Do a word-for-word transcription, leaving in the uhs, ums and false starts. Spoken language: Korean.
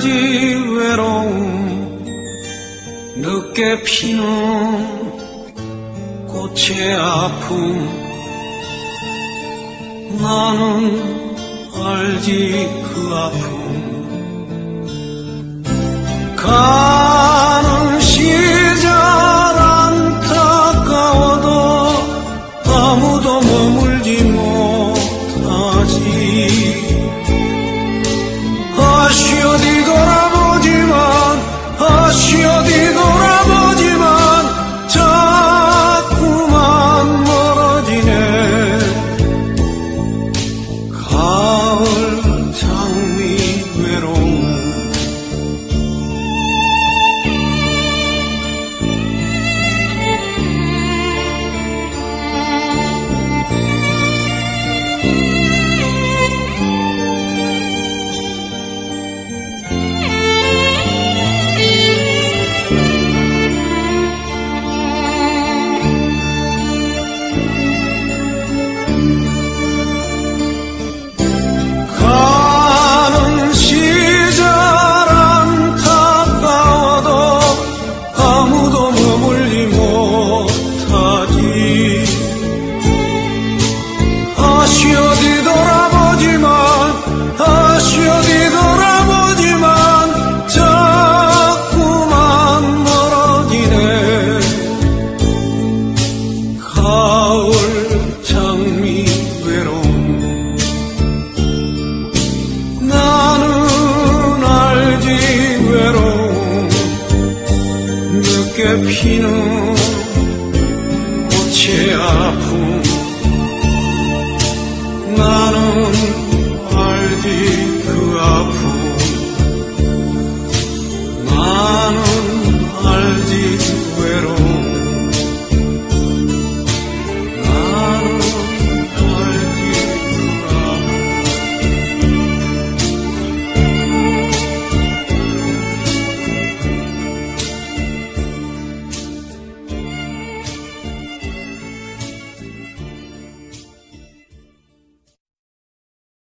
알지 외로움 늦게 피는 꽃의 아픔 나는 알지 그 아픔 가는 시절 안타까워도 아무도 머물지 못하지 아쉬워 뒤돌아보지만 아쉬워 뒤돌아보지만 자꾸만 멀어지네 가을 장미 외로움 가는 시절 안타까워도 아무도 머물지 못하지 아쉬워 뒤돌아보지만 아쉬워 뒤돌아보지만 자꾸만 멀어지네 가을 장미 외로움 나는 알지 외로움 늦게 피는 꽃의 아픔